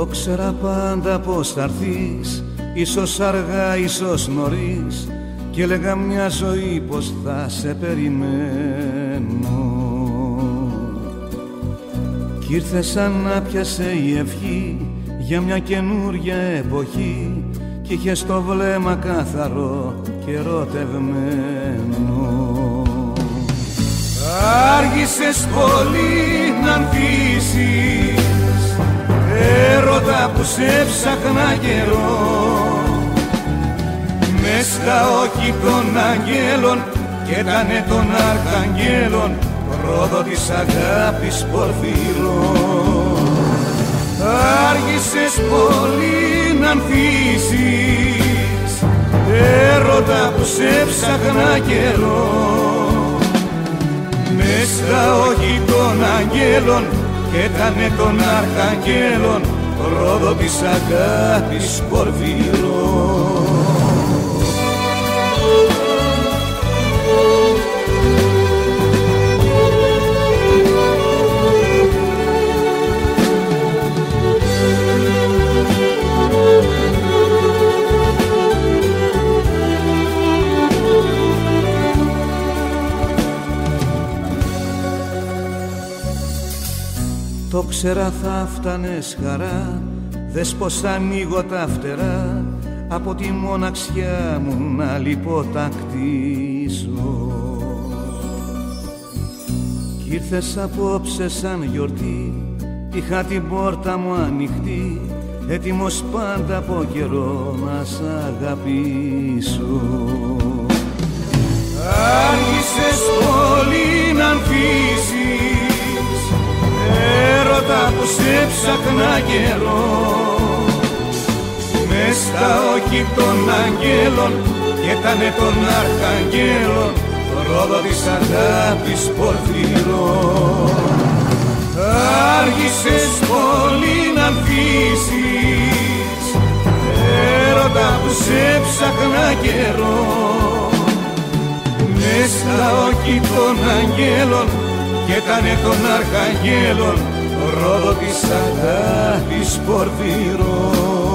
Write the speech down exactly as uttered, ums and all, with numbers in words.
ξέρα πάντα πως θα έρθεις, ίσως αργά, ίσως νωρίς, κι έλεγα μια ζωή πως θα σε περιμένω. Κι ήρθε σαν να πιάσε η ευχή για μια καινούρια εποχή, κι είχε στο βλέμμα καθαρό και ερωτευμένο. Άργησες πολύ να ανθίσεις, έρωτα που σε ψάχνα καιρό, μες στα όχη των αγγέλων κι ήτανε των αρχαγγέλων, ρόδο της αγάπης πορφυρό. Άργησες πολύ να ανθίσεις, έρωτα που σε ψάχνα καιρό, μες στα όχη των αγγέλων κι ήτανε των αρχαγγέλων, ρόδο της αγάπης πορφυρό. Το ξέρα θα φτάνες χαρά, δες πως ανοίγω τα φτερά, από τη μοναξιά μου να λιποτακτήσω. Κι ήρθες απόψε σαν γιορτή, είχα την πόρτα μου ανοιχτή, έτοιμος πάντα από καιρό να σ' αγαπήσω. Άργησες πολύ να ανθίσεις, έρωτα που σε ψάχνα καιρό, μες στα όχη των αγγέλων κι ήτανε των αρχαγγέλων, ρόδο της αγάπης πορφυρό. Άργησες πολύ να ανθίσεις, έρωτα που σε ψάχνα καιρό, μες στα όχη των αγγέλων κι ήτανε των αρχαγγέλων, ρόδο της αγάπης πορφυρό.